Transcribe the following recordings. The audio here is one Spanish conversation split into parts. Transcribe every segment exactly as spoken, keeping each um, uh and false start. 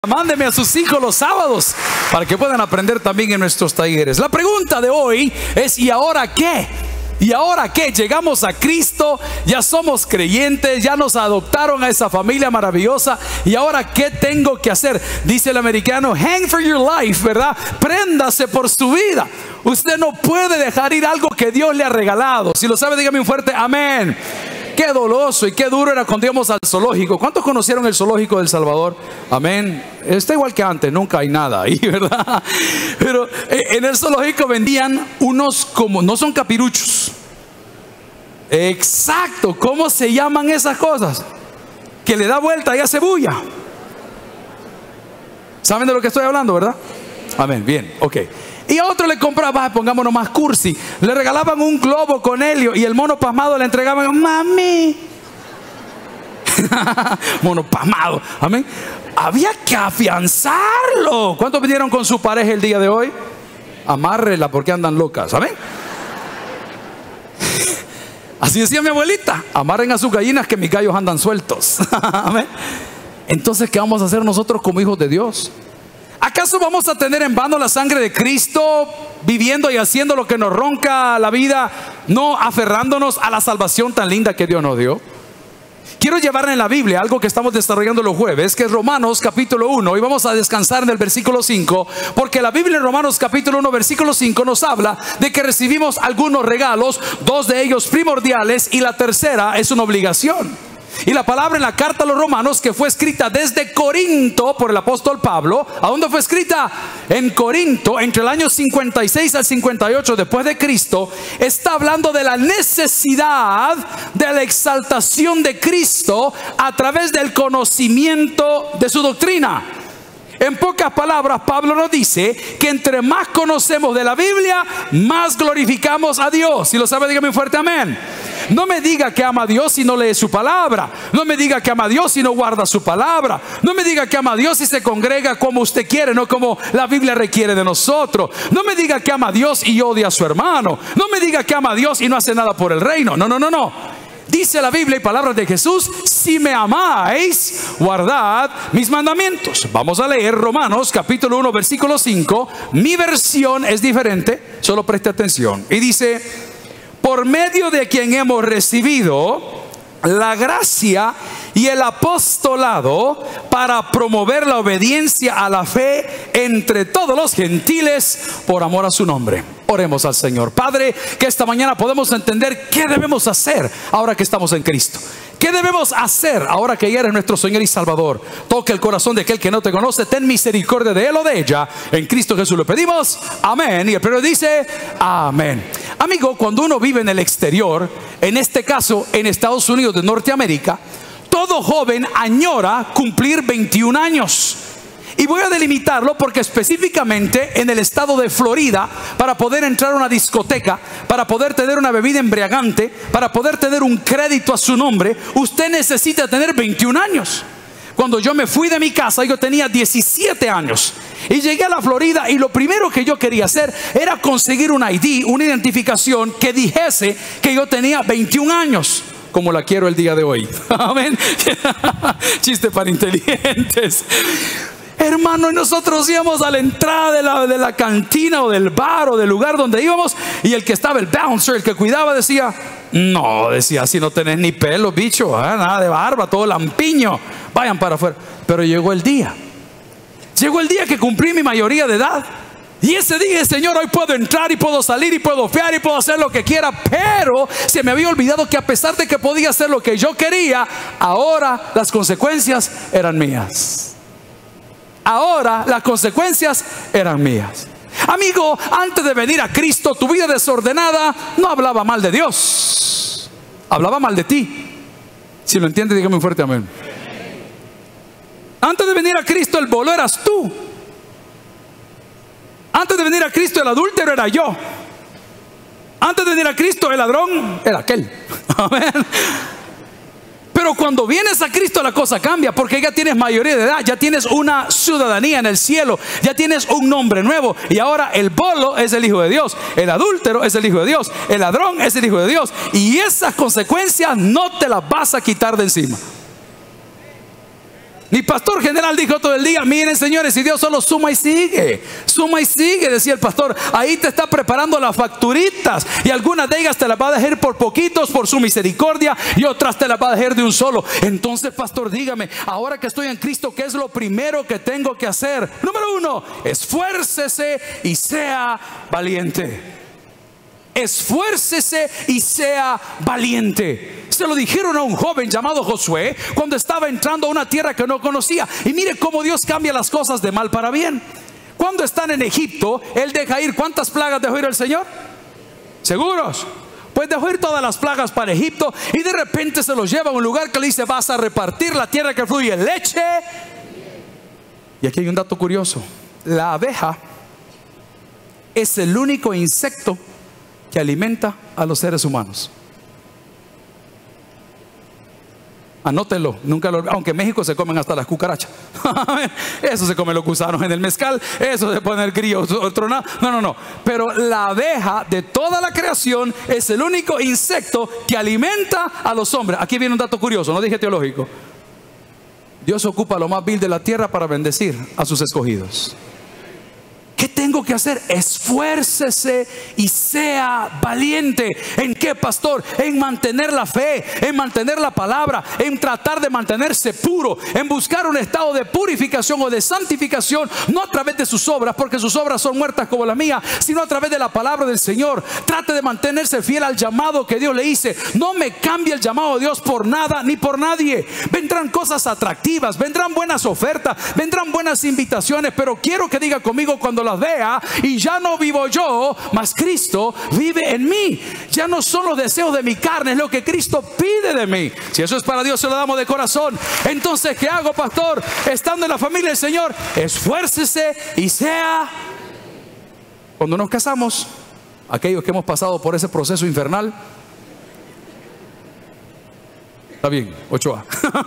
Mándeme a sus hijos los sábados para que puedan aprender también en nuestros talleres. La pregunta de hoy es: ¿y ahora qué? ¿Y ahora qué? Llegamos a Cristo, ya somos creyentes, ya nos adoptaron a esa familia maravillosa. ¿Y ahora qué tengo que hacer? Dice el americano, hang for your life, ¿verdad? Préndase por su vida. Usted no puede dejar ir algo que Dios le ha regalado. Si lo sabe, dígame un fuerte amén. Qué doloroso y qué duro era cuando íbamos al zoológico. ¿Cuántos conocieron el zoológico del Salvador? Amén. Está igual que antes, nunca hay nada ahí, ¿verdad? Pero en el zoológico vendían unos como, no son capiruchos. Exacto, ¿cómo se llaman esas cosas? Que le da vuelta y hace bulla. ¿Saben de lo que estoy hablando, verdad? Amén, bien, ok. Y a otro le compraba, pongámonos más cursi, le regalaban un globo con helio y el mono pasmado le entregaban, mami. Mono pasmado, amén. Había que afianzarlo. ¿Cuántos vinieron con su pareja el día de hoy? Amárrela porque andan locas, amén. Así decía mi abuelita, amarren a sus gallinas que mis gallos andan sueltos. Amén. Entonces, ¿qué vamos a hacer nosotros como hijos de Dios? ¿Acaso vamos a tener en vano la sangre de Cristo viviendo y haciendo lo que nos ronca la vida, no aferrándonos a la salvación tan linda que Dios nos dio? Quiero llevar en la Biblia algo que estamos desarrollando los jueves, que es Romanos capítulo uno, y vamos a descansar en el versículo cinco, porque la Biblia en Romanos capítulo uno versículo cinco nos habla de que recibimos algunos regalos, dos de ellos primordiales y la tercera es una obligación. Y la palabra en la carta a los romanos, que fue escrita desde Corinto por el apóstol Pablo, ¿a dónde fue escrita? En Corinto, entre el año cincuenta y seis al cincuenta y ocho después de Cristo, está hablando de la necesidad de la exaltación de Cristo a través del conocimiento de su doctrina. En pocas palabras, Pablo nos dice que entre más conocemos de la Biblia, más glorificamos a Dios. Si lo sabe, dígame un fuerte amén. No me diga que ama a Dios si no lee su palabra. No me diga que ama a Dios si no guarda su palabra. No me diga que ama a Dios si se congrega como usted quiere, no como la Biblia requiere de nosotros. No me diga que ama a Dios y odia a su hermano. No me diga que ama a Dios y no hace nada por el reino. No, no, no, no. Dice la Biblia y palabras de Jesús: si me amáis, guardad mis mandamientos. Vamos a leer Romanos capítulo uno versículo cinco. Mi versión es diferente, solo preste atención. Y dice: por medio de quien hemos recibido la gracia y el apostolado para promover la obediencia a la fe entre todos los gentiles por amor a su nombre. Oremos al Señor. Padre, que esta mañana podemos entender qué debemos hacer ahora que estamos en Cristo. ¿Qué debemos hacer ahora que ya eres nuestro Señor y Salvador? Toque el corazón de aquel que no te conoce. Ten misericordia de él o de ella. En Cristo Jesús lo pedimos. Amén. Y el primero dice amén. Amigo, cuando uno vive en el exterior, en este caso en Estados Unidos de Norteamérica, todo joven añora cumplir veintiún años. Y voy a delimitarlo porque específicamente en el estado de Florida, para poder entrar a una discoteca, para poder tener una bebida embriagante, para poder tener un crédito a su nombre, usted necesita tener veintiún años. Cuando yo me fui de mi casa, yo tenía diecisiete años y llegué a la Florida, y lo primero que yo quería hacer era conseguir un I D, una identificación que dijese que yo tenía veintiún años, como la quiero el día de hoy. Amén. Chiste para inteligentes. Hermano, y nosotros íbamos a la entrada de la, de la cantina o del bar o del lugar donde íbamos, y el que estaba, el bouncer, el que cuidaba, decía: no, decía, si no tenés ni pelo, bicho, ¿eh? Nada de barba, todo lampiño, vayan para afuera. Pero llegó el día, llegó el día que cumplí mi mayoría de edad. Y ese día, Señor, hoy puedo entrar y puedo salir y puedo fiar y puedo hacer lo que quiera. Pero se me había olvidado que a pesar de que podía hacer lo que yo quería, ahora las consecuencias eran mías. Ahora las consecuencias eran mías. Amigo, antes de venir a Cristo, tu vida desordenada no hablaba mal de Dios, hablaba mal de ti. Si lo entiende, dígame un fuerte amén. Antes de venir a Cristo, el bolo eras tú. Antes de venir a Cristo, el adúltero era yo. Antes de venir a Cristo, el ladrón era aquel. Amén. Pero cuando vienes a Cristo, la cosa cambia, porque ya tienes mayoría de edad, ya tienes una ciudadanía en el cielo, ya tienes un nombre nuevo. Y ahora el bolo es el hijo de Dios, el adúltero es el hijo de Dios, el ladrón es el hijo de Dios. Y esas consecuencias no te las vas a quitar de encima. Mi pastor general dijo todo el día: miren, señores, si Dios solo suma y sigue, suma y sigue, decía el pastor. Ahí te está preparando las facturitas, y algunas de ellas te las va a dejar por poquitos, por su misericordia, y otras te las va a dejar de un solo. Entonces, pastor, dígame, ahora que estoy en Cristo, ¿qué es lo primero que tengo que hacer? Número uno, esfuércese y sea valiente. Esfuércese y sea valiente. Se lo dijeron a un joven llamado Josué cuando estaba entrando a una tierra que no conocía. Y mire cómo Dios cambia las cosas de mal para bien. Cuando están en Egipto, Él deja ir, ¿cuántas plagas dejó ir el Señor? ¿Seguros? Pues dejó ir todas las plagas para Egipto, y de repente se los lleva a un lugar que le dice: vas a repartir la tierra que fluye leche. Y aquí hay un dato curioso: la abeja es el único insecto que alimenta a los seres humanos. Anótelo, nunca lo, aunque en México se comen hasta las cucarachas. Eso se come los gusanos en el mezcal, eso se pone el grillo, otro no, no, no, no. Pero la abeja de toda la creación es el único insecto que alimenta a los hombres. Aquí viene un dato curioso, no dije teológico. Dios ocupa lo más vil de la tierra para bendecir a sus escogidos. ¿Qué tengo que hacer? Esfuércese y sea valiente. ¿En qué, pastor? En mantener la fe, en mantener la palabra, en tratar de mantenerse puro, en buscar un estado de purificación o de santificación, no a través de sus obras, porque sus obras son muertas como la mía, sino a través de la palabra del Señor. Trate de mantenerse fiel al llamado que Dios le hice. No me cambie el llamado de Dios por nada ni por nadie. Vendrán cosas atractivas, vendrán buenas ofertas, vendrán buenas invitaciones, pero quiero que diga conmigo cuando las vea: y ya no vivo yo, mas Cristo vive en mí. Ya no son los deseos de mi carne, es lo que Cristo pide de mí. Si eso es para Dios, se lo damos de corazón. Entonces, ¿qué hago, pastor? Estando en la familia del Señor, esfuércese y sea. Cuando nos casamos, aquellos que hemos pasado por ese proceso infernal, está bien, Ochoa.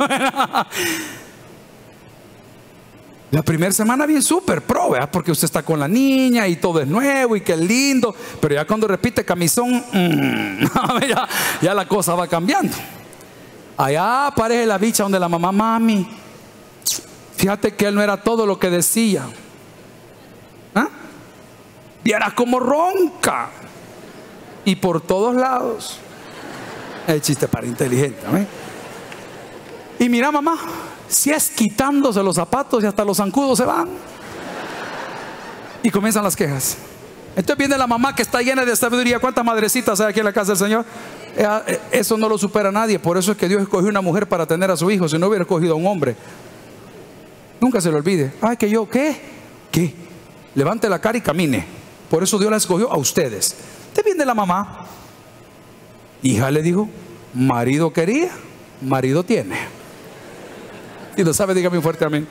La primera semana bien súper pro, ¿verdad? Porque usted está con la niña y todo es nuevo y qué lindo. Pero ya cuando repite camisón, mmm, ya, ya la cosa va cambiando. Allá aparece la bicha donde la mamá: mami, fíjate que él no era todo lo que decía. ¿Ah? Viera como ronca. Y por todos lados. El chiste para inteligente, ¿eh? Y mira, mamá, si es quitándose los zapatos y hasta los zancudos se van. Y comienzan las quejas. Entonces viene la mamá que está llena de sabiduría. ¿Cuántas madrecitas hay aquí en la casa del Señor? Eso no lo supera nadie. Por eso es que Dios escogió una mujer para tener a su hijo. Si no hubiera escogido a un hombre, nunca se le olvide: ay, que yo, ¿qué? ¿Qué? Levante la cara y camine. Por eso Dios la escogió a ustedes. Entonces viene la mamá. Hija, le dijo, marido quería, marido tiene. Y lo sabe, dígame fuerte amén.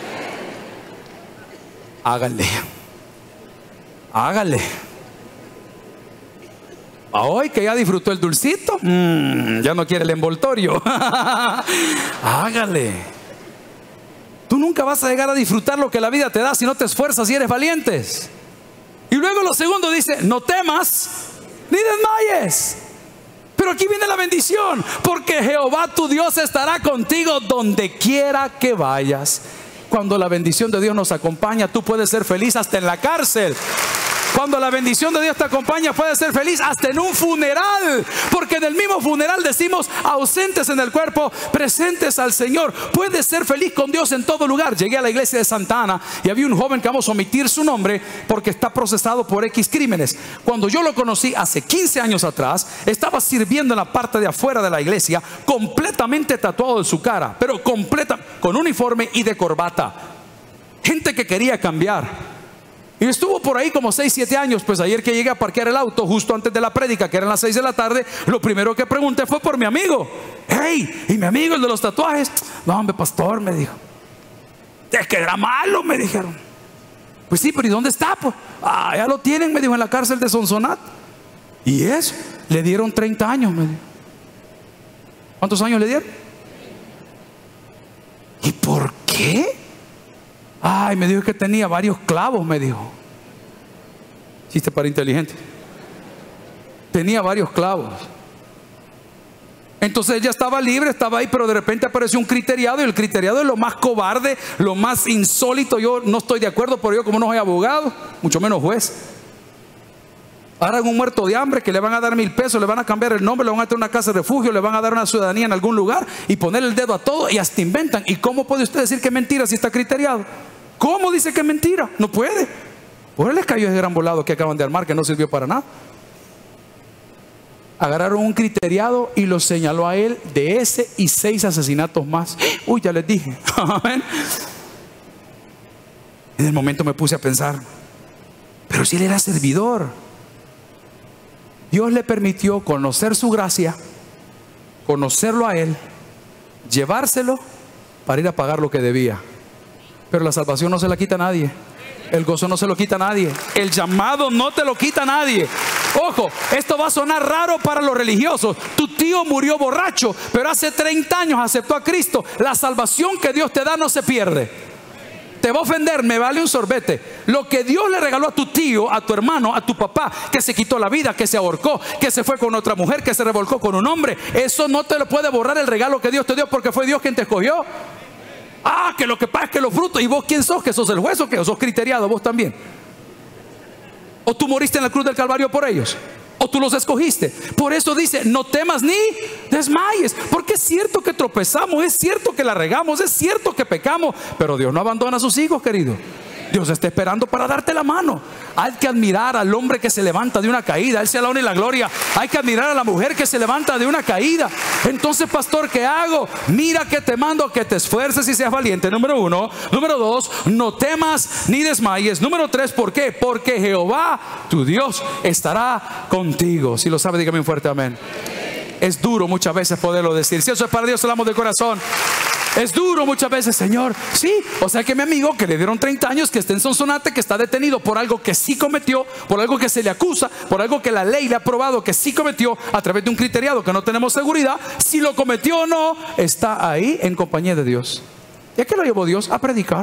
Hágale. Hágale. Hoy que ya disfrutó el dulcito, mmm, ya no quiere el envoltorio. Hágale. Tú nunca vas a llegar a disfrutar lo que la vida te da si no te esfuerzas y eres valientes. Y luego lo segundo dice: no temas ni desmayes. Pero aquí viene la bendición: porque Jehová tu Dios estará contigo donde quiera que vayas. Cuando la bendición de Dios nos acompaña, tú puedes ser feliz hasta en la cárcel. Cuando la bendición de Dios te acompaña, puedes ser feliz hasta en un funeral. Porque en el mismo funeral decimos: ausentes en el cuerpo, presentes al Señor. Puedes ser feliz con Dios en todo lugar. Llegué a la iglesia de Santa Ana y había un joven que vamos a omitir su nombre porque está procesado por X crímenes. Cuando yo lo conocí hace quince años atrás, estaba sirviendo en la parte de afuera de la iglesia, completamente tatuado de su cara, pero completa, con uniforme y de corbata. Gente que quería cambiar. Y estuvo por ahí como seis, siete años. Pues ayer que llegué a parquear el auto justo antes de la prédica, que eran las seis de la tarde, lo primero que pregunté fue por mi amigo. Hey, ¿y mi amigo el de los tatuajes? No, hombre, pastor, me dijo. Es que era malo, me dijeron. Pues sí, pero ¿y dónde está? Pues, ah, ya lo tienen, me dijo, en la cárcel de Sonsonat. ¿Y eso? Le dieron treinta años, me dijo. ¿Cuántos años le dieron? ¿Y por qué? Ay, me dijo que tenía varios clavos, me dijo. Chiste para inteligente. Tenía varios clavos. Entonces ella estaba libre, estaba ahí, pero de repente apareció un criteriado, y el criteriado es lo más cobarde, lo más insólito. Yo no estoy de acuerdo, pero yo como no soy abogado, mucho menos juez. Ahora un muerto de hambre que le van a dar mil pesos, le van a cambiar el nombre, le van a tener una casa de refugio, le van a dar una ciudadanía en algún lugar y poner el dedo a todo y hasta inventan. ¿Y cómo puede usted decir que es mentira si está criteriado? ¿Cómo dice que es mentira? No puede. Por él les cayó ese gran volado que acaban de armar, que no sirvió para nada. Agarraron un criteriado y lo señaló a él de ese y seis asesinatos más. Uy, ya les dije. En el momento me puse a pensar, pero si él era servidor, Dios le permitió conocer su gracia, conocerlo a él, llevárselo para ir a pagar lo que debía. Pero la salvación no se la quita a nadie. El gozo no se lo quita a nadie. El llamado no te lo quita a nadie. Ojo, esto va a sonar raro para los religiosos. Tu tío murió borracho, pero hace treinta años aceptó a Cristo. La salvación que Dios te da no se pierde. Te va a ofender, me vale un sorbete. Lo que Dios le regaló a tu tío, a tu hermano, a tu papá, que se quitó la vida, que se ahorcó, que se fue con otra mujer, que se revolcó con un hombre, eso no te lo puede borrar el regalo que Dios te dio, porque fue Dios quien te escogió. Ah, que lo que pasa es que los frutos. ¿Y vos quién sos? ¿Que sos el juez o qué? ¿O sos criteriado vos también? ¿O tú moriste en la cruz del Calvario por ellos? ¿O tú los escogiste? Por eso dice, no temas ni desmayes. Porque es cierto que tropezamos, es cierto que la regamos, es cierto que pecamos, pero Dios no abandona a sus hijos, querido. Dios está esperando para darte la mano. Hay que admirar al hombre que se levanta de una caída. Él sea la honra y la gloria. Hay que admirar a la mujer que se levanta de una caída. Entonces, pastor, ¿qué hago? Mira que te mando a que te esfuerces y seas valiente. Número uno. Número dos, no temas ni desmayes. Número tres, ¿por qué? Porque Jehová, tu Dios, estará contigo. Si lo sabe, dígame un fuerte amén. Es duro muchas veces poderlo decir. Si eso es para Dios, hablamos de corazón. Es duro muchas veces, Señor. Sí, o sea que mi amigo que le dieron treinta años, que está en Sonsonate, que está detenido por algo que sí cometió, por algo que se le acusa, por algo que la ley le ha probado que sí cometió a través de un criteriado que no tenemos seguridad, si lo cometió o no, está ahí en compañía de Dios. ¿Y a qué lo llevó Dios? A predicar.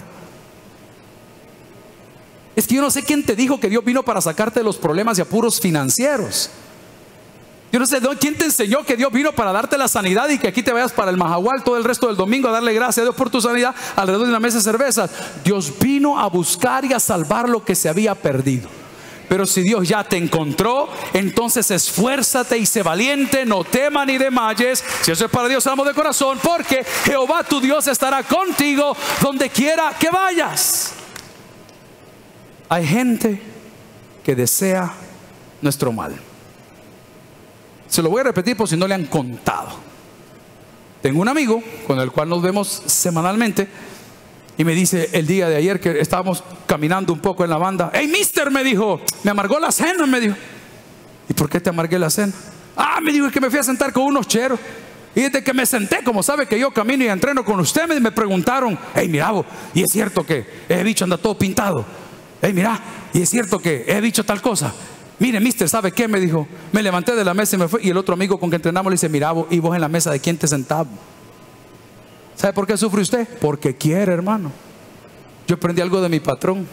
Es que yo no sé quién te dijo que Dios vino para sacarte de los problemas y apuros financieros. Yo no sé quién te enseñó que Dios vino para darte la sanidad y que aquí te vayas para el Mahahual todo el resto del domingo a darle gracias a Dios por tu sanidad alrededor de una mesa de cervezas. Dios vino a buscar y a salvar lo que se había perdido. Pero si Dios ya te encontró, entonces esfuérzate y sé valiente, no temas ni desmayes. Si eso es para Dios, hablamos de corazón, porque Jehová tu Dios estará contigo donde quiera que vayas. Hay gente que desea nuestro mal. Se lo voy a repetir por si no le han contado. Tengo un amigo con el cual nos vemos semanalmente y me dice el día de ayer que estábamos caminando un poco en la banda: hey mister, me dijo, me amargó la cena, me dijo. ¿Y por qué te amargué la cena? Ah, me dijo, es que me fui a sentar con unos cheros. Y desde que me senté, como sabe que yo camino y entreno con usted, me, me preguntaron: hey, mira vos, y es cierto que ese bicho anda todo pintado. Hey, mira, y es cierto que he dicho tal cosa. Mire, mister, ¿sabe qué? Me dijo. Me levanté de la mesa y me fui. Y el otro amigo con que entrenamos le dice: mira vos, ¿y vos en la mesa de quién te sentás? ¿Sabe por qué sufre usted? Porque quiere, hermano. Yo aprendí algo de mi patrón.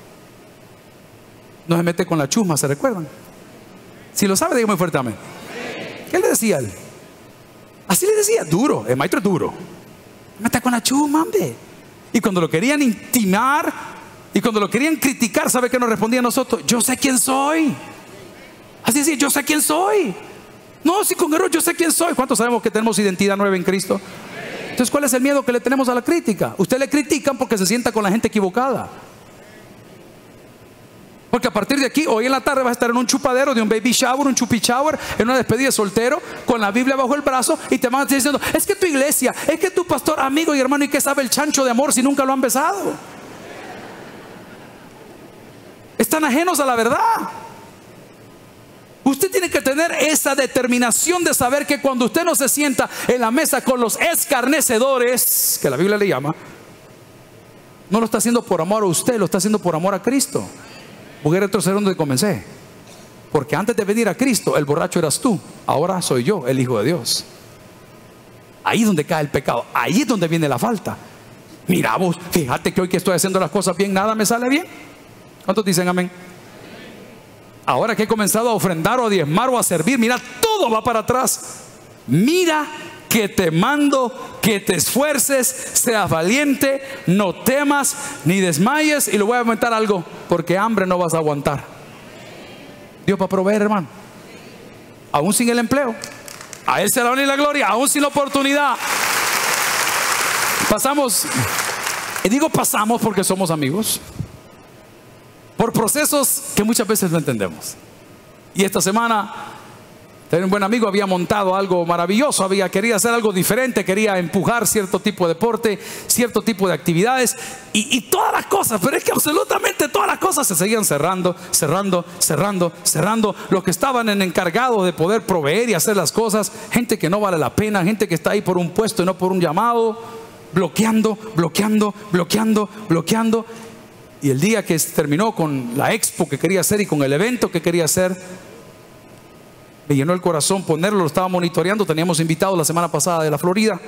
No se mete con la chusma, ¿se recuerdan? Si lo sabe, dígame fuerte amén. ¿Qué le decía él? Así le decía, duro, el maestro es duro. Mete con la chusma, hombre. Y cuando lo querían intimar y cuando lo querían criticar, ¿sabe qué nos respondía a nosotros? Yo sé quién soy. Así decía, yo sé quién soy. No, si con error yo sé quién soy. ¿Cuántos sabemos que tenemos identidad nueva en Cristo? Entonces, ¿cuál es el miedo que le tenemos a la crítica? Usted le critican porque se sienta con la gente equivocada. Porque a partir de aquí, hoy en la tarde vas a estar en un chupadero de un baby shower, un chupi shower, en una despedida de soltero, con la Biblia bajo el brazo, y te van a estar diciendo: es que tu iglesia, es que tu pastor, amigo y hermano, ¿y qué sabe el chancho de amor si nunca lo han besado? Están ajenos a la verdad. Usted tiene que tener esa determinación de saber que cuando usted no se sienta en la mesa con los escarnecedores, que la Biblia le llama, no lo está haciendo por amor a usted, lo está haciendo por amor a Cristo. Voy a retroceder donde comencé. Porque antes de venir a Cristo, el borracho eras tú. Ahora soy yo, el Hijo de Dios. Ahí es donde cae el pecado. Ahí es donde viene la falta. Mira vos, fíjate que hoy que estoy haciendo las cosas bien, nada me sale bien. ¿Cuántos dicen amén? Ahora que he comenzado a ofrendar o a diezmar o a servir, mira, todo va para atrás. Mira que te mando que te esfuerces, seas valiente, no temas ni desmayes. Y le voy a aumentar algo, porque hambre no vas a aguantar. Dios va a proveer, hermano. Aún sin el empleo, a Él se la honra y la gloria. Aún sin la oportunidad. Pasamos, y digo pasamos porque somos amigos, por procesos que muchas veces no entendemos. Y esta semana un buen amigo había montado algo maravilloso, había quería hacer algo diferente, quería empujar cierto tipo de deporte, cierto tipo de actividades y, y todas las cosas, pero es que absolutamente todas las cosas se seguían cerrando, cerrando, cerrando, cerrando. Los que estaban en encargados de poder proveer y hacer las cosas, gente que no vale la pena, gente que está ahí por un puesto y no por un llamado, bloqueando, bloqueando, bloqueando, bloqueando. Y el día que terminó con la expo que quería hacer y con el evento que quería hacer, me llenó el corazón ponerlo. Lo estaba monitoreando, teníamos invitados la semana pasada de la Florida,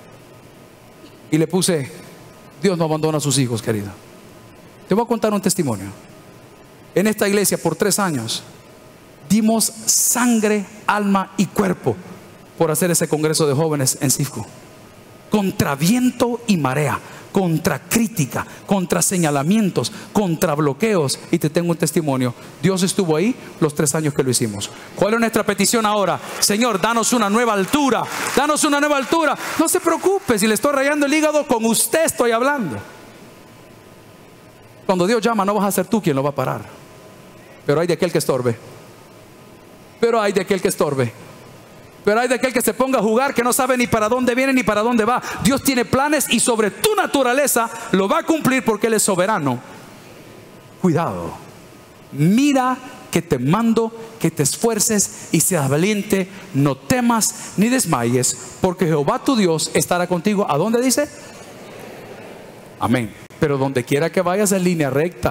y le puse: Dios no abandona a sus hijos, querido. Te voy a contar un testimonio. En esta iglesia por tres años dimos sangre, alma y cuerpo por hacer ese congreso de jóvenes en Cifco, contra viento y marea, contra crítica, contra señalamientos, contra bloqueos. Y te tengo un testimonio: Dios estuvo ahí los tres años que lo hicimos. ¿Cuál es nuestra petición ahora? Señor, danos una nueva altura, danos una nueva altura. No se preocupe si le estoy rayando el hígado, con usted estoy hablando. Cuando Dios llama, no vas a ser tú quien lo va a parar, pero hay de aquel que estorbe. Pero hay de aquel que estorbe. Pero hay de aquel que se ponga a jugar, que no sabe ni para dónde viene ni para dónde va. Dios tiene planes y sobre tu naturaleza lo va a cumplir, porque Él es soberano. Cuidado. Mira que te mando que te esfuerces y seas valiente. No temas ni desmayes, porque Jehová tu Dios estará contigo. ¿A dónde dice? Amén. Pero donde quiera que vayas, en línea recta.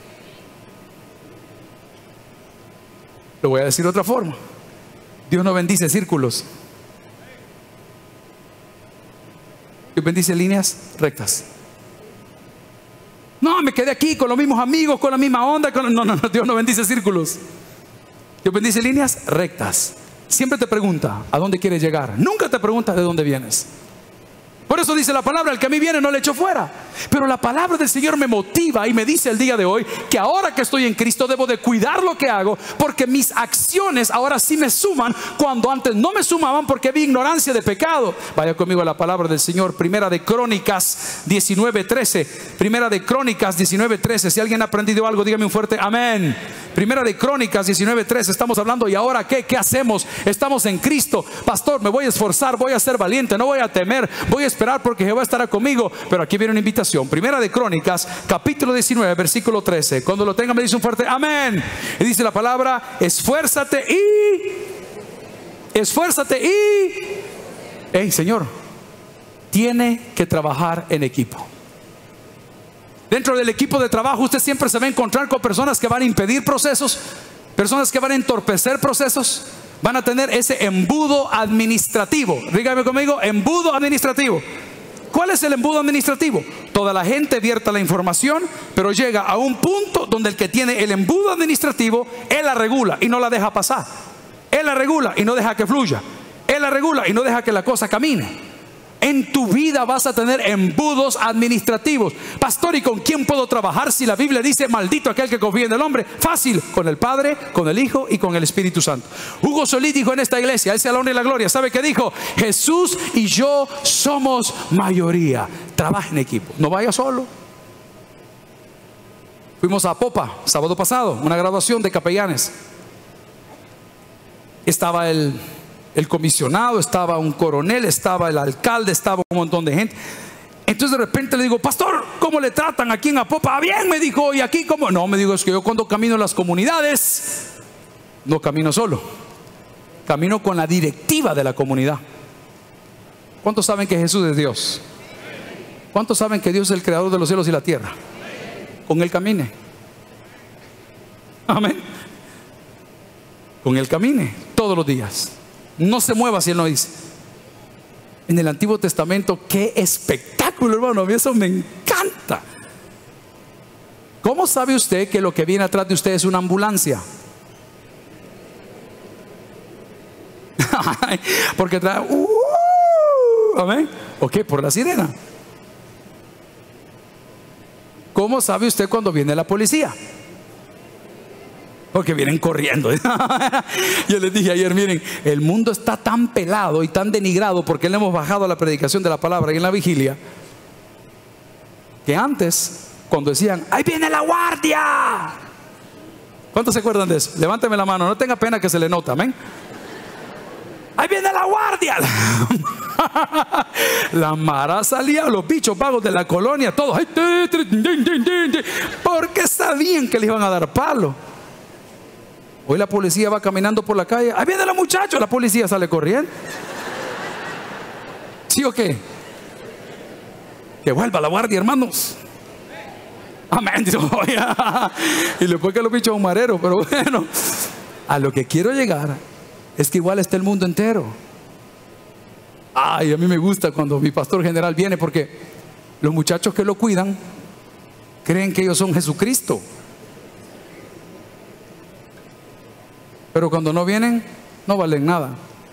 Lo voy a decir de otra forma. Dios no bendice círculos. Dios bendice líneas rectas. No, me quedé aquí con los mismos amigos, con la misma onda, con... No, no, no, Dios no bendice círculos. Dios bendice líneas rectas. Siempre te pregunta a dónde quieres llegar. Nunca te pregunta de dónde vienes. Por eso dice la palabra: el que a mí viene no le echo fuera. Pero la palabra del Señor me motiva y me dice el día de hoy que ahora que estoy en Cristo debo de cuidar lo que hago, porque mis acciones ahora sí me suman, cuando antes no me sumaban, porque vi ignorancia de pecado. Vaya conmigo a la palabra del Señor, Primera de Crónicas diecinueve trece. Primera de Crónicas diecinueve trece. Si alguien ha aprendido algo, dígame un fuerte amén. Primera de Crónicas diecinueve trece. Estamos hablando: ¿y ahora qué? ¿Qué hacemos? Estamos en Cristo. Pastor, me voy a esforzar, voy a ser valiente, no voy a temer, voy a esperar porque Jehová estará conmigo. Pero aquí viene una invitación. Primera de Crónicas capítulo diecinueve versículo trece. Cuando lo tenga me dice un fuerte amén. Y dice la palabra: esfuérzate y esfuérzate y hey, Señor, tiene que trabajar en equipo. Dentro del equipo de trabajo usted siempre se va a encontrar con personas que van a impedir procesos, personas que van a entorpecer procesos, van a tener ese embudo administrativo. Dígame conmigo: embudo administrativo. ¿Cuál es el embudo administrativo? Toda la gente vierta la información, pero llega a un punto donde el que tiene el embudo administrativo, él la regula y no la deja pasar. Él la regula y no deja que fluya. Él la regula y no deja que la cosa camine. En tu vida vas a tener embudos administrativos. Pastor, ¿y con quién puedo trabajar si la Biblia dice: maldito aquel que confía en el hombre? Fácil, con el Padre, con el Hijo y con el Espíritu Santo. Hugo Solís dijo en esta iglesia, Él sea la honra y la gloria, ¿sabe qué dijo? Jesús y yo somos mayoría. Trabaja en equipo, no vaya solo. Fuimos a Popa sábado pasado, una graduación de capellanes. Estaba el el comisionado, estaba un coronel, estaba el alcalde, estaba un montón de gente. Entonces de repente le digo: pastor, ¿cómo le tratan aquí en Apopa? Ah, bien, me dijo. ¿Y aquí cómo? No, me digo, es que yo cuando camino en las comunidades no camino solo, camino con la directiva de la comunidad. ¿Cuántos saben que Jesús es Dios? ¿Cuántos saben que Dios es el creador de los cielos y la tierra? Con Él camine. Amén. Con Él camine todos los días. No se mueva si Él no dice. En el Antiguo Testamento, qué espectáculo, hermano. A mí eso me encanta. ¿Cómo sabe usted que lo que viene atrás de usted es una ambulancia? Porque trae, uh, amén. Ok, por la sirena. ¿Cómo sabe usted cuando viene la policía? Porque vienen corriendo. Yo les dije ayer, miren, el mundo está tan pelado y tan denigrado porque le hemos bajado a la predicación de la palabra y en la vigilia, que antes, cuando decían, ¡ahí viene la guardia! ¿Cuántos se acuerdan de eso? Levánteme la mano, no tenga pena que se le nota, amén. ¡Ahí viene la guardia! La mara salía, los bichos vagos de la colonia, todos, porque sabían que le iban a dar palo. Hoy la policía va caminando por la calle, ¡ahí viene la muchacha! La policía sale corriendo. ¿Sí o qué? Que vuelva la guardia, hermanos. Amén. Y después que los bichos son mareros. Pero bueno, a lo que quiero llegar es que igual está el mundo entero. Ay, a mí me gusta cuando mi pastor general viene, porque los muchachos que lo cuidan creen que ellos son Jesucristo. Pero cuando no vienen, no valen nada.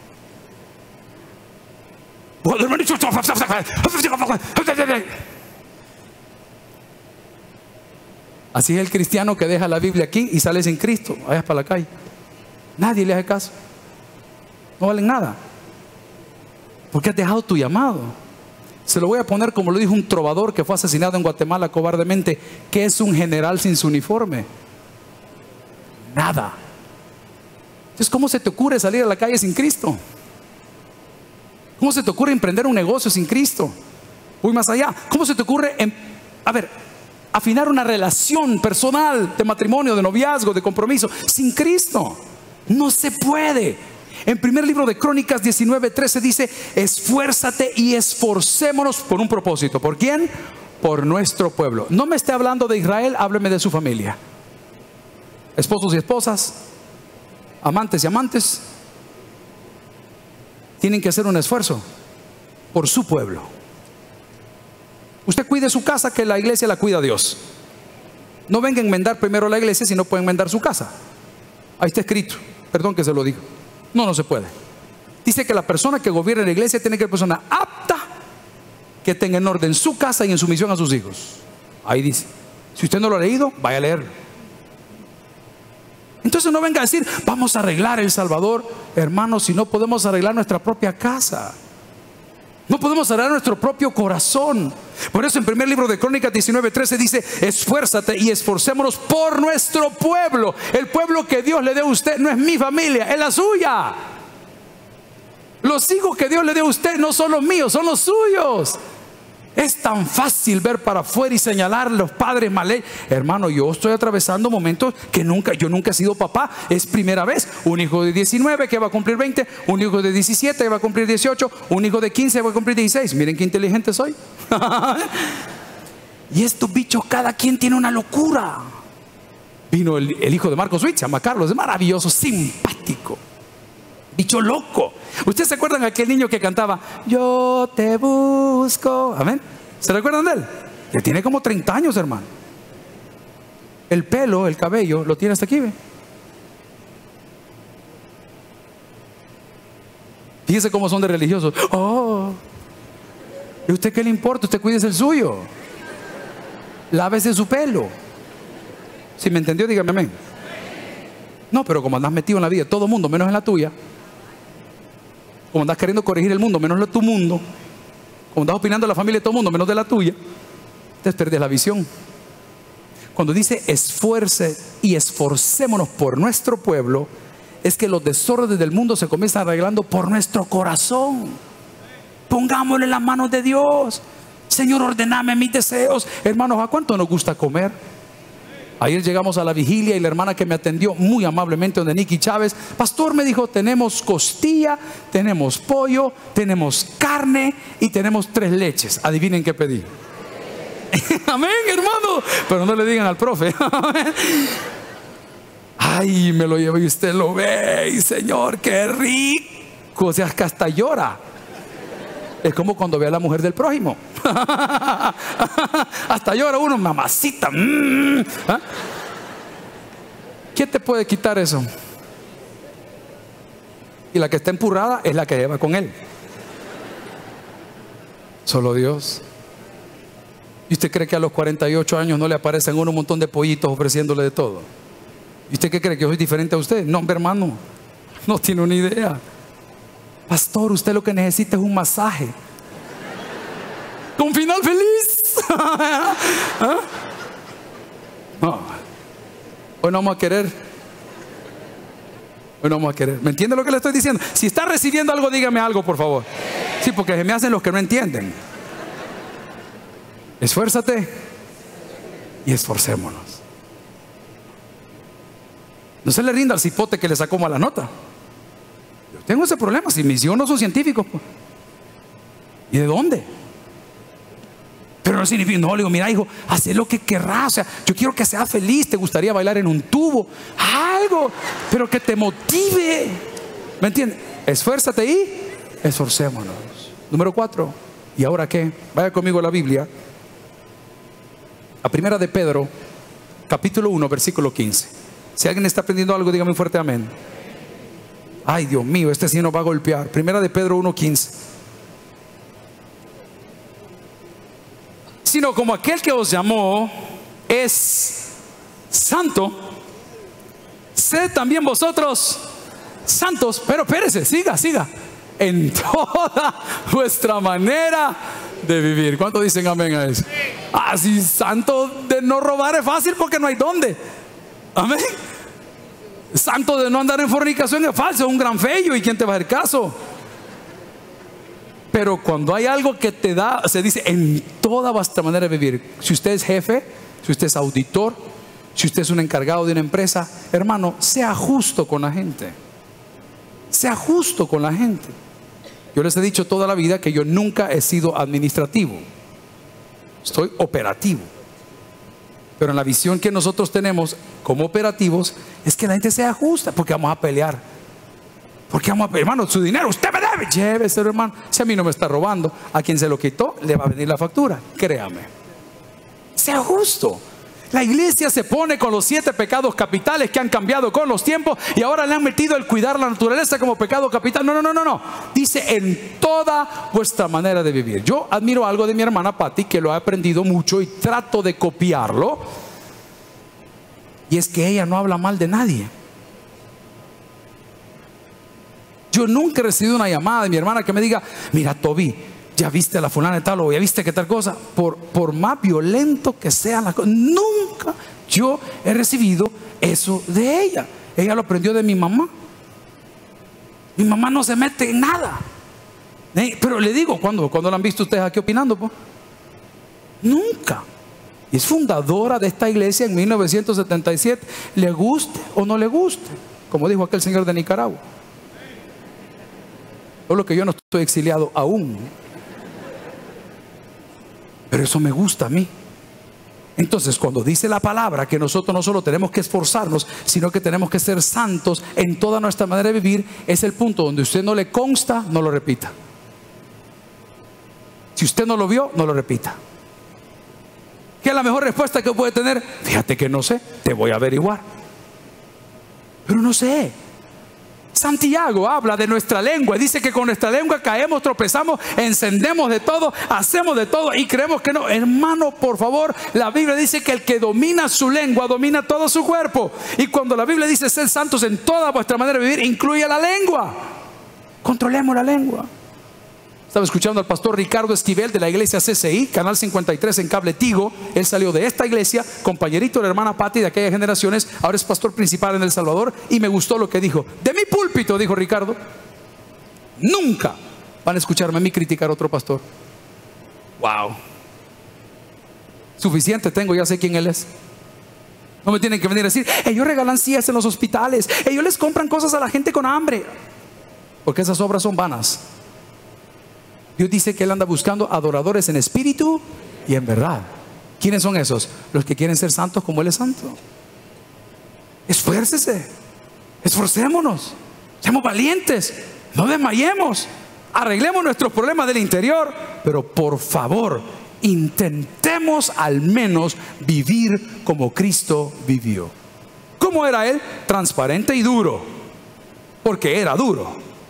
Así es el cristiano que deja la Biblia aquí y sale sin Cristo, allá para la calle. Nadie le hace caso. No valen nada. Porque has dejado tu llamado. Se lo voy a poner como lo dijo un trovador que fue asesinado en Guatemala cobardemente. ¿Qué es un general sin su uniforme? Nada. Entonces, ¿cómo se te ocurre salir a la calle sin Cristo? ¿Cómo se te ocurre emprender un negocio sin Cristo? Voy más allá. ¿Cómo se te ocurre, em, a ver, afinar una relación personal de matrimonio, de noviazgo, de compromiso sin Cristo? No se puede. En primer libro de Crónicas diecinueve trece dice: esfuérzate y esforcémonos por un propósito. ¿Por quién? Por nuestro pueblo. No me esté hablando de Israel, hábleme de su familia. Esposos y esposas, amantes y amantes, tienen que hacer un esfuerzo por su pueblo. Usted cuide su casa, que la iglesia la cuida Dios. No venga a enmendar primero la iglesia si no puede enmendar su casa. Ahí está escrito, perdón que se lo digo. No, no se puede. Dice que la persona que gobierna la iglesia tiene que ser persona apta, que tenga en orden su casa y en sumisión a sus hijos. Ahí dice. Si usted no lo ha leído, vaya a leerlo. Entonces no venga a decir, vamos a arreglar El Salvador. Hermanos, si no podemos arreglar nuestra propia casa, no podemos arreglar nuestro propio corazón. Por eso en primer libro de Crónicas diecinueve trece dice: esfuérzate y esforcémonos por nuestro pueblo. El pueblo que Dios le dé a usted no es mi familia, es la suya. Los hijos que Dios le dé a usted no son los míos, son los suyos. Es tan fácil ver para afuera y señalar a los padres mal. Hermano, yo estoy atravesando momentos que nunca, yo nunca he sido papá. Es primera vez. Un hijo de diecinueve que va a cumplir veinte, un hijo de diecisiete que va a cumplir dieciocho, un hijo de quince que va a cumplir dieciséis. Miren qué inteligente soy. Y estos bichos, cada quien tiene una locura. Vino el, el hijo de Marcos Witt, se llama Carlos, es maravilloso, simpático, bicho loco. ¿Ustedes se acuerdan de aquel niño que cantaba yo te busco? Amén. ¿Se recuerdan de él? Que tiene como treinta años, hermano. El pelo, el cabello, lo tiene hasta aquí, ¿ve? Fíjese cómo son de religiosos. Oh, ¿y usted qué le importa? Usted cuídese el suyo. Lávese su pelo. Si me entendió, dígame amén. No, pero como andas metido en la vida, todo mundo menos en la tuya, como andas queriendo corregir el mundo menos tu mundo, como andas opinando de la familia de todo el mundo menos de la tuya, te pierdes la visión. Cuando dice esfuerce y esforcémonos por nuestro pueblo, es que los desórdenes del mundo se comienzan arreglando por nuestro corazón. Pongámosle las manos de Dios. Señor, ordename mis deseos. Hermanos, ¿a cuánto nos gusta comer? Ayer llegamos a la vigilia y la hermana que me atendió muy amablemente, donde Nicky Chávez, pastor, me dijo: tenemos costilla, tenemos pollo, tenemos carne y tenemos tres leches. Adivinen qué pedí. Amén, hermano. Pero no le digan al profe. Ay, me lo llevo y usted lo ve, y Señor, qué rico. O sea, que hasta llora. Es como cuando ve a la mujer del prójimo. Hasta llora uno, mamacita. Mm. ¿Ah? ¿Quién te puede quitar eso? Y la que está empurrada es la que lleva con él. Solo Dios. ¿Y usted cree que a los cuarenta y ocho años no le aparecen un montón de pollitos ofreciéndole de todo? ¿Y usted qué cree, que yo soy diferente a usted? No, hermano, no tiene una idea. Pastor, usted lo que necesita es un masaje con final feliz. ¿Ah? No. Hoy no vamos a querer. Hoy no vamos a querer. ¿Me entiende lo que le estoy diciendo? Si está recibiendo algo, dígame algo, por favor. Sí, porque se me hacen los que no entienden. Esfuérzate y esforcémonos. No se le rinda al cipote que le sacó mala nota. Yo tengo ese problema. Si mis hijos no son científicos, pues. ¿Y de dónde? Pero no significa, no, le digo, mira hijo, haz lo que querrás. O sea, yo quiero que seas feliz. Te gustaría bailar en un tubo, algo, pero que te motive. ¿Me entiendes? Esfuérzate y esforcémonos. Número cuatro. ¿Y ahora qué? Vaya conmigo a la Biblia. A primera de Pedro, capítulo uno, versículo quince. Si alguien está aprendiendo algo, dígame fuerte amén. Ay, Dios mío, este sí nos va a golpear. Primera de Pedro uno, quince. Sino como aquel que os llamó es santo, sed también vosotros santos. Pero espérese, siga, siga. En toda vuestra manera de vivir. ¿Cuántos dicen amén a eso? Así, santo de no robar es fácil porque no hay dónde. Amén. Santo de no andar en fornicación es falso, es un gran fello. ¿Y quién te va a hacer caso? Pero cuando hay algo que te da, se dice en toda vuestra manera de vivir. Si usted es jefe, si usted es auditor, si usted es un encargado de una empresa, hermano, sea justo con la gente. Sea justo con la gente. Yo les he dicho toda la vida que yo nunca he sido administrativo. Estoy operativo. Pero en la visión que nosotros tenemos como operativos es que la gente sea justa, porque vamos a pelear. Porque vamos a pelear, hermano, su dinero usted me debe. Llévese, hermano. Si a mí no me está robando, a quien se lo quitó le va a venir la factura. Créame. Sea justo. La iglesia se pone con los siete pecados capitales que han cambiado con los tiempos y ahora le han metido el cuidar la naturaleza como pecado capital. No, no, no, no, no. Dice en toda vuestra manera de vivir. Yo admiro algo de mi hermana Patti, que lo ha aprendido mucho y trato de copiarlo. Y es que ella no habla mal de nadie. Yo nunca he recibido una llamada de mi hermana que me diga, mira Toby, ya viste a la fulana de tal, o ya viste que tal cosa. Por, por más violento que sean las cosas, nunca yo he recibido eso de ella. Ella lo aprendió de mi mamá. Mi mamá no se mete en nada. ¿Eh? Pero le digo, ¿cuándo, ¿cuándo la han visto ustedes aquí opinando? Po? Nunca. Y es fundadora de esta iglesia en mil novecientos setenta y siete. Le guste o no le guste, como dijo aquel señor de Nicaragua. Solo que yo no estoy exiliado aún. Pero eso me gusta a mí. Entonces, cuando dice la palabra que nosotros no solo tenemos que esforzarnos, sino que tenemos que ser santos en toda nuestra manera de vivir, es el punto donde usted no le consta, no lo repita. Si usted no lo vio, no lo repita. ¿Qué es la mejor respuesta que puede tener? Fíjate que no sé, te voy a averiguar. Pero no sé. Santiago habla de nuestra lengua. Dice que con nuestra lengua caemos, tropezamos, encendemos de todo, hacemos de todo y creemos que no. Hermano, por favor, la Biblia dice que el que domina su lengua domina todo su cuerpo. Y cuando la Biblia dice ser santos en toda vuestra manera de vivir, incluye la lengua. Controlemos la lengua. Estaba escuchando al pastor Ricardo Esquivel de la iglesia C C I, canal cincuenta y tres en cable Tigo. Él salió de esta iglesia, compañerito de la hermana Patti de aquellas generaciones. Ahora es pastor principal en El Salvador. Y me gustó lo que dijo. De mi púlpito, dijo Ricardo, nunca van a escucharme a mí criticar a otro pastor. Wow. Suficiente tengo, ya sé quién él es. No me tienen que venir a decir, ellos regalan sillas en los hospitales, ellos les compran cosas a la gente con hambre. Porque esas obras son vanas. Dios dice que Él anda buscando adoradores en espíritu y en verdad. ¿Quiénes son esos? Los que quieren ser santos como Él es santo. Esfuércese, esforcémonos, seamos valientes, no desmayemos, arreglemos nuestros problemas del interior, pero por favor, intentemos al menos vivir como Cristo vivió. ¿Cómo era Él? Transparente y duro, porque era duro.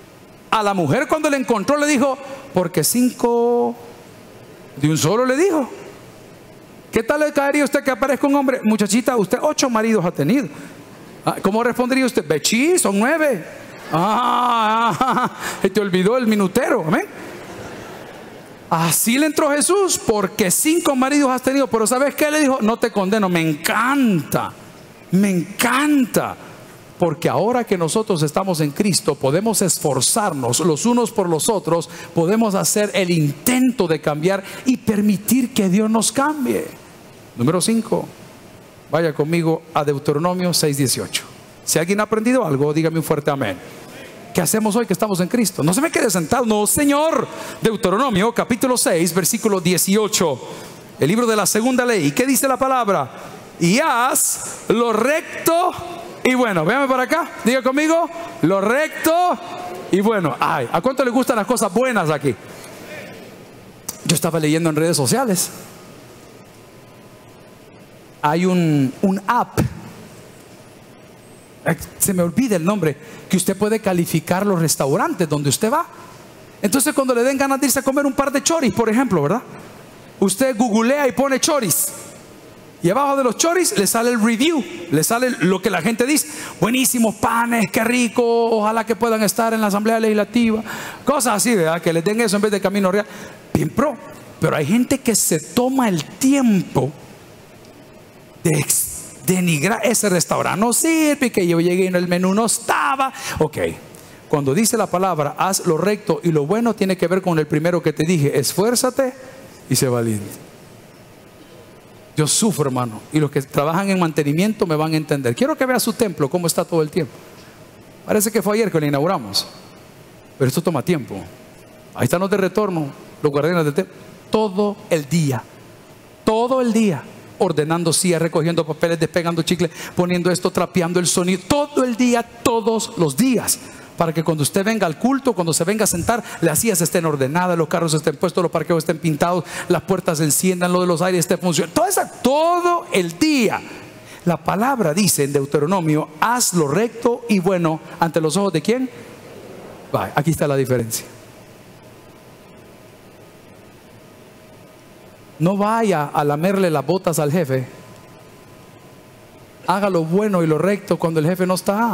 A la mujer cuando le encontró le dijo, porque cinco de un solo le dijo. ¿Qué tal le caería a usted que aparezca un hombre? Muchachita, usted ocho maridos ha tenido. ¿Cómo respondería usted? Bechí, son nueve. Ah, te olvidó el minutero. Amén. Así le entró Jesús, porque cinco maridos has tenido. Pero ¿sabes qué le dijo? No te condeno. Me encanta, me encanta. Porque ahora que nosotros estamos en Cristo, podemos esforzarnos los unos por los otros, podemos hacer el intento de cambiar y permitir que Dios nos cambie. Número cinco, vaya conmigo a Deuteronomio seis dieciocho. Si alguien ha aprendido algo, dígame un fuerte amén. ¿Qué hacemos hoy que estamos en Cristo? No se me quede sentado, no, Señor. Deuteronomio capítulo seis, versículo dieciocho, el libro de la segunda ley. ¿Qué dice la palabra? Y haz lo recto y bueno. Véame para acá, diga conmigo, lo recto y bueno. Ay, ¿a cuánto le gustan las cosas buenas aquí? Yo estaba leyendo en redes sociales. Hay un, un app, se me olvida el nombre, que usted puede calificar los restaurantes donde usted va. Entonces cuando le den ganas de irse a comer un par de choris, por ejemplo, ¿verdad? Usted googlea y pone choris, y abajo de los choris le sale el review, le sale lo que la gente dice. Buenísimos panes, qué rico, ojalá que puedan estar en la Asamblea Legislativa. Cosas así, ¿verdad? Que les den eso en vez de Camino Real. Bien pro. Pero hay gente que se toma el tiempo de denigrar ese restaurante. No sirve, que yo llegué y el menú no estaba. Ok, cuando dice la palabra haz lo recto y lo bueno, tiene que ver con el primero que te dije: esfuérzate y sé valiente. Yo sufro, hermano, y los que trabajan en mantenimiento me van a entender. Quiero que vea su templo, cómo está todo el tiempo. Parece que fue ayer que lo inauguramos, pero esto toma tiempo. Ahí están los de retorno, los guardianes del templo, todo el día, todo el día, ordenando sillas, recogiendo papeles, despegando chicles, poniendo esto, trapeando el sonido, todo el día, todos los días, para que cuando usted venga al culto, cuando se venga a sentar, las sillas estén ordenadas, los carros estén puestos, los parqueos estén pintados, las puertas se enciendan, lo de los aires esté funcionando, todo eso, todo el día. La palabra dice en Deuteronomio: haz lo recto y bueno ante los ojos de ¿quién? Va, aquí está la diferencia. No vaya a lamerle las botas al jefe. Haga lo bueno y lo recto cuando el jefe no está.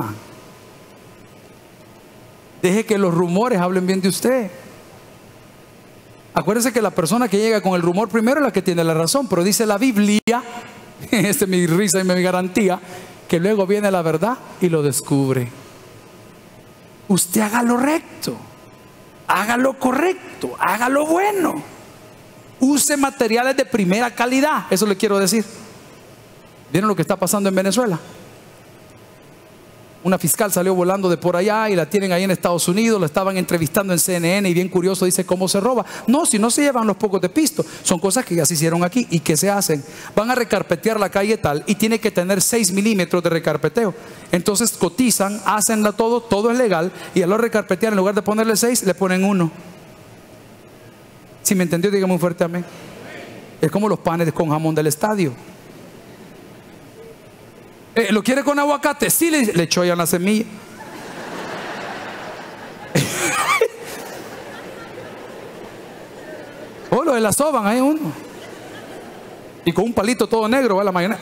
Deje que los rumores hablen bien de usted. Acuérdese que la persona que llega con el rumor primero es la que tiene la razón. Pero dice la Biblia, esta es mi risa y mi garantía, que luego viene la verdad y lo descubre. Usted haga lo recto, haga lo correcto, haga lo bueno. Use materiales de primera calidad. Eso le quiero decir. ¿Vieron lo que está pasando en Venezuela? Una fiscal salió volando de por allá y la tienen ahí en Estados Unidos. La estaban entrevistando en C N N y bien curioso dice: ¿cómo se roba? No, si no se llevan los pocos de pisto. Son cosas que ya se hicieron aquí. ¿Y qué se hacen? Van a recarpetear la calle tal y tiene que tener seis milímetros de recarpeteo. Entonces cotizan, hacen todo, todo es legal, y a lo recarpetear, en lugar de ponerle seis, le ponen uno. Si me entendió, dígame un fuerte amén. Es como los panes con jamón del estadio. Eh, ¿Lo quiere con aguacate? Sí, le, le echó ya una semilla. O lo de la soban, hay uno. Y con un palito todo negro va la mayonesa.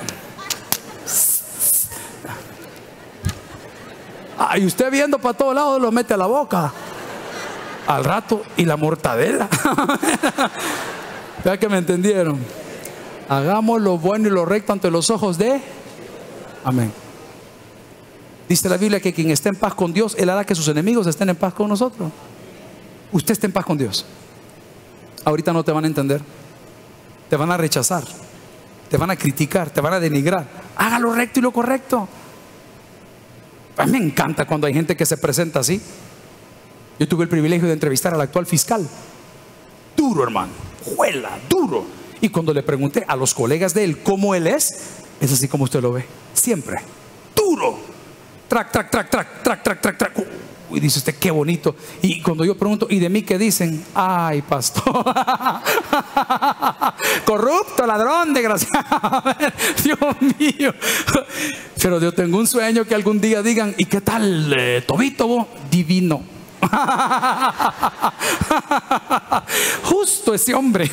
Ah, y usted viendo para todos lados lo mete a la boca. Al rato, y la mortadela. Vea que me entendieron. Hagamos lo bueno y lo recto ante los ojos de amén. Dice la Biblia que quien esté en paz con Dios, Él hará que sus enemigos estén en paz con nosotros. Usted esté en paz con Dios. Ahorita no te van a entender, te van a rechazar, te van a criticar, te van a denigrar. Haga lo recto y lo correcto. A mí me encanta cuando hay gente que se presenta así. Yo tuve el privilegio de entrevistar al actual fiscal. Duro, hermano, juela, duro. Y cuando le pregunté a los colegas de él cómo él es, es así como usted lo ve, siempre duro. Trac, trac, trac, trac, trac, trac, trac, trac. Y dice usted, qué bonito. Y cuando yo pregunto, ¿y de mí qué dicen? Ay, pastor. Corrupto, ladrón, desgraciado. Dios mío. Pero yo tengo un sueño que algún día digan: ¿y qué tal, eh, Tobito, vos? Divino. Justo ese hombre.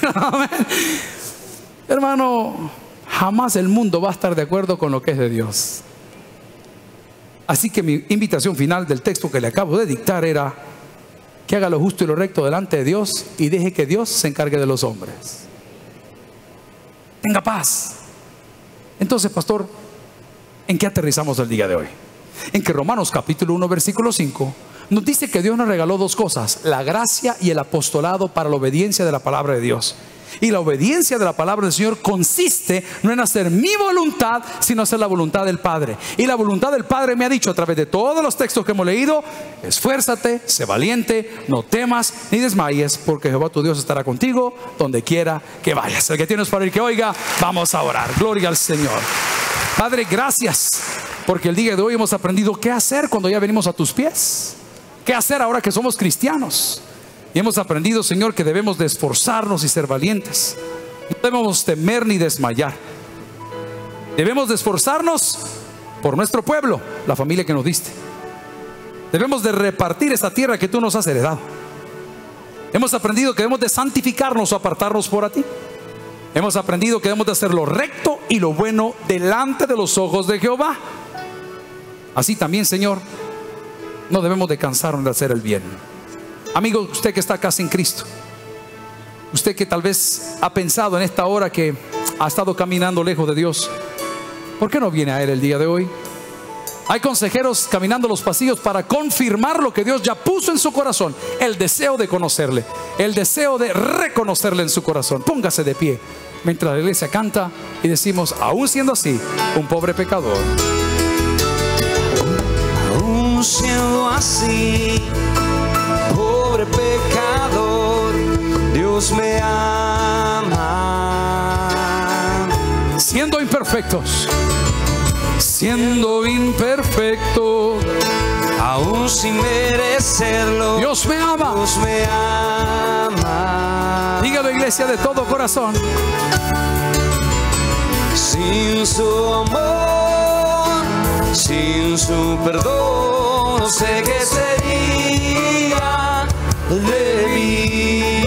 Hermano, jamás el mundo va a estar de acuerdo con lo que es de Dios. Así que mi invitación final del texto que le acabo de dictar era que haga lo justo y lo recto delante de Dios y deje que Dios se encargue de los hombres. Tenga paz. Entonces, pastor, ¿en qué aterrizamos el día de hoy? En que Romanos capítulo uno versículo cinco nos dice que Dios nos regaló dos cosas: la gracia y el apostolado para la obediencia de la palabra de Dios. Y la obediencia de la palabra del Señor consiste no en hacer mi voluntad, sino hacer la voluntad del Padre. Y la voluntad del Padre me ha dicho a través de todos los textos que hemos leído: esfuérzate, sé valiente, no temas ni desmayes, porque Jehová tu Dios estará contigo donde quiera que vayas. El que tienes para ir que oiga, vamos a orar. Gloria al Señor. Padre, gracias, porque el día de hoy hemos aprendido qué hacer cuando ya venimos a tus pies. ¿Qué hacer ahora que somos cristianos? Y hemos aprendido, Señor, que debemos de esforzarnos y ser valientes. No debemos temer ni desmayar. Debemos de esforzarnos por nuestro pueblo, la familia que nos diste. Debemos de repartir esta tierra que tú nos has heredado. Hemos aprendido que debemos de santificarnos o apartarnos por a ti. Hemos aprendido que debemos de hacer lo recto y lo bueno delante de los ojos de Jehová. Así también, Señor, no debemos de cansarnos de hacer el bien. Amigo, usted que está acá sin Cristo, usted que tal vez ha pensado en esta hora que ha estado caminando lejos de Dios, ¿por qué no viene a Él el día de hoy? Hay consejeros caminando los pasillos para confirmar lo que Dios ya puso en su corazón: el deseo de conocerle, el deseo de reconocerle en su corazón. Póngase de pie mientras la iglesia canta y decimos, aún siendo así, un pobre pecador. Aún siendo así, pobre pecador, Dios me ama. Siendo imperfectos, siendo imperfecto, aún sin merecerlo, Dios me ama. Dios me ama. Dígalo, iglesia, de todo corazón. Sin su amor, sin su perdón, no sé qué sería de mí.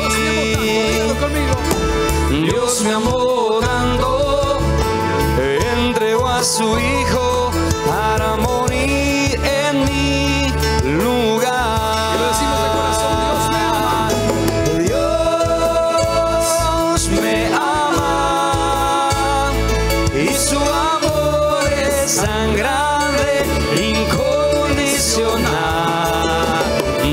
Dios me amó tanto, entregó a su Hijo para morir en mi lugar. Y lo decimos de corazón: Dios me ama. Dios me ama y su amor es tan grande, incondicional.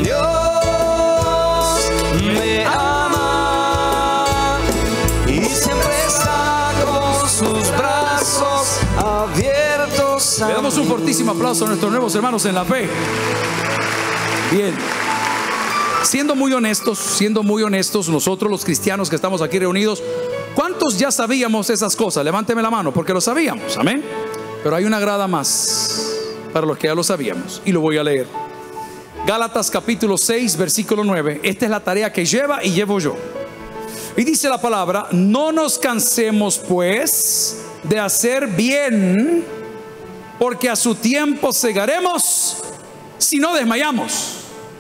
Dios me ama y siempre está con sus brazos abiertos a Le damos un fortísimo aplauso a nuestros nuevos hermanos en la fe. Bien. Siendo muy honestos, siendo muy honestos, nosotros los cristianos que estamos aquí reunidos, ¿cuántos ya sabíamos esas cosas? Levánteme la mano, porque lo sabíamos, amén. Pero hay una grada más para los que ya lo sabíamos, y lo voy a leer. Gálatas capítulo seis versículo nueve. Esta es la tarea que lleva y llevo yo. Y dice la palabra: no nos cansemos pues de hacer bien, porque a su tiempo segaremos si no desmayamos.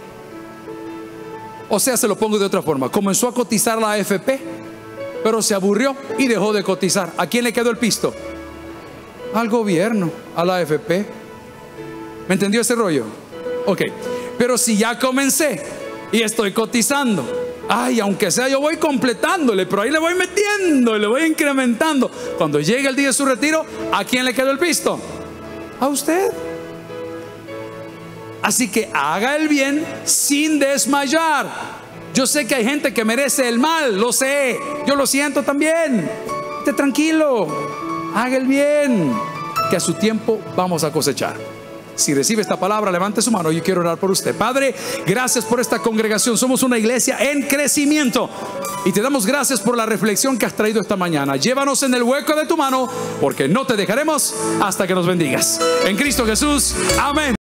O sea, se lo pongo de otra forma: comenzó a cotizar la A F P, pero se aburrió y dejó de cotizar. ¿A quién le quedó el pisto? Al gobierno, a la A F P. ¿Me entendió ese rollo? Ok. Pero si ya comencé y estoy cotizando, ay, aunque sea, yo voy completándole, pero ahí le voy metiendo, le voy incrementando. Cuando llegue el día de su retiro, ¿a quién le quedó el pisto? A usted. Así que haga el bien sin desmayar. Yo sé que hay gente que merece el mal, lo sé, yo lo siento también. Esté tranquilo, haga el bien, que a su tiempo vamos a cosechar. Si recibe esta palabra, levante su mano. Yo quiero orar por usted. Padre, gracias por esta congregación. Somos una iglesia en crecimiento y te damos gracias por la reflexión que has traído esta mañana. Llévanos en el hueco de tu mano, porque no te dejaremos hasta que nos bendigas. En Cristo Jesús, amén.